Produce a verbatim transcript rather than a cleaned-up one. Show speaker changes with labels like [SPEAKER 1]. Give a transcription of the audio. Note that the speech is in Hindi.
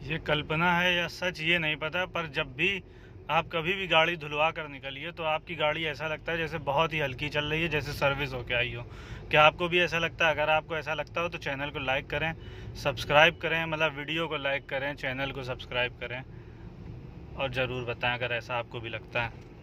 [SPEAKER 1] ये कल्पना है या सच ये नहीं पता, पर जब भी आप कभी भी गाड़ी धुलवा कर निकलिए तो आपकी गाड़ी ऐसा लगता है जैसे बहुत ही हल्की चल रही है, जैसे सर्विस होके आई हो। क्या आपको भी ऐसा लगता है? अगर आपको ऐसा लगता हो तो चैनल को लाइक करें, सब्सक्राइब करें, मतलब वीडियो को लाइक करें, चैनल को सब्सक्राइब करें, और ज़रूर बताएं अगर ऐसा आपको भी लगता है।